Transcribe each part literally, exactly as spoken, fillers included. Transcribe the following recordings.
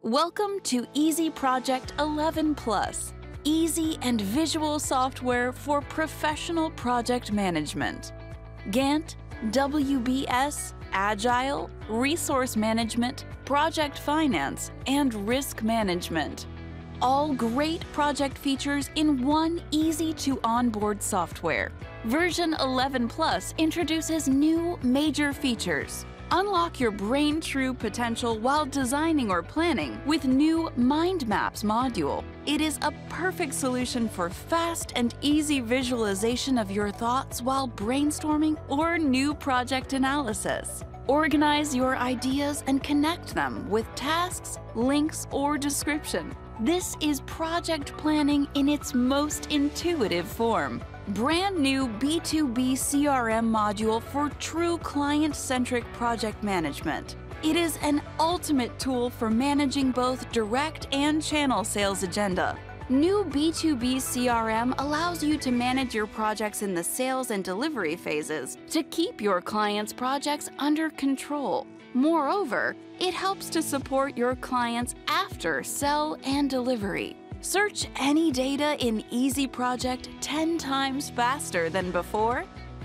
Welcome to Easy Project eleven plus, easy and visual software for professional project management. Gantt, W B S, Agile, resource management, project finance, and risk management. All great project features in one easy-to-onboard software. Version eleven plus introduces new major features. Unlock your brain true potential while designing or planning with new Mind Maps module. It is a perfect solution for fast and easy visualization of your thoughts while brainstorming or new project analysis. Organize your ideas and connect them with tasks, links, or description. This is project planning in its most intuitive form. Brand new B two B C R M module for true client-centric project management. It is an ultimate tool for managing both direct and channel sales agenda. New B two B C R M allows you to manage your projects in the sales and delivery phases to keep your clients' projects under control. Moreover, it helps to support your clients after sell and delivery. Search any data in Easy Project ten times faster than before?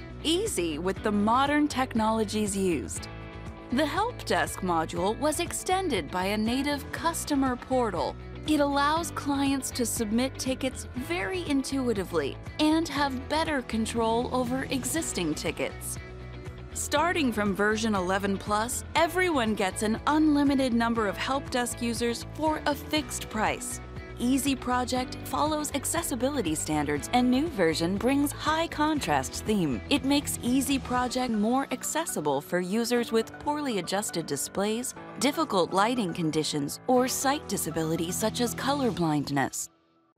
Easy with the modern technologies used. The HelpDesk module was extended by a native customer portal. It allows clients to submit tickets very intuitively and have better control over existing tickets. Starting from version eleven plus, everyone gets an unlimited number of HelpDesk users for a fixed price. Easy Project follows accessibility standards, and new version brings high contrast theme. It makes Easy Project more accessible for users with poorly adjusted displays, difficult lighting conditions, or sight disabilities such as color blindness.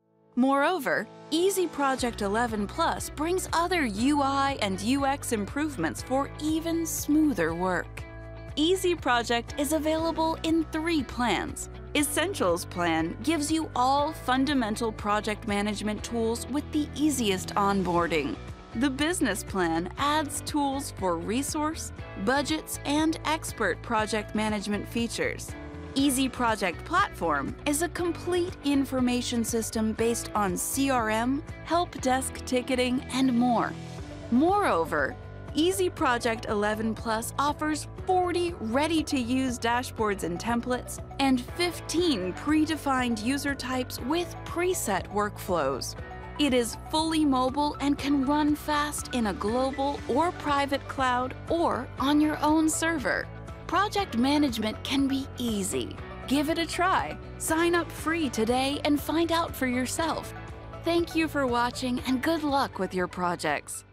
Moreover, Easy Project eleven plus brings other U I and U X improvements for even smoother work. Easy Project is available in three plans. Essentials plan gives you all fundamental project management tools with the easiest onboarding. The Business Plan adds tools for resource, budgets, and expert project management features. Easy Project Platform is a complete information system based on C R M, HelpDesk ticketing, and more. Moreover, Easy Project eleven plus offers forty ready-to-use dashboards and templates and fifteen predefined user types with preset workflows. It is fully mobile and can run fast in a global or private cloud or on your own server. Project management can be easy. Give it a try. Sign up free today and find out for yourself. Thank you for watching and good luck with your projects.